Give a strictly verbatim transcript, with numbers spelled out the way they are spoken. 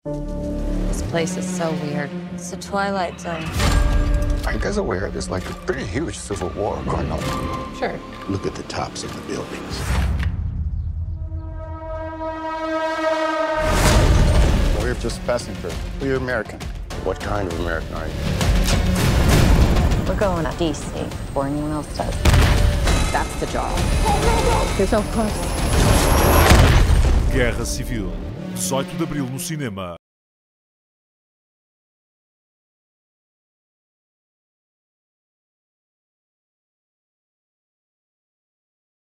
This place is so weird. It's the Twilight Zone. Are you guys aware there's like a pretty huge civil war going on? Sure. Look at the tops of the buildings. We're just passing through. We're American. What kind of American are you? We're going to D C before anyone else does. That's the job. You're so close. Guerra Civil, dezoito de abril no cinema.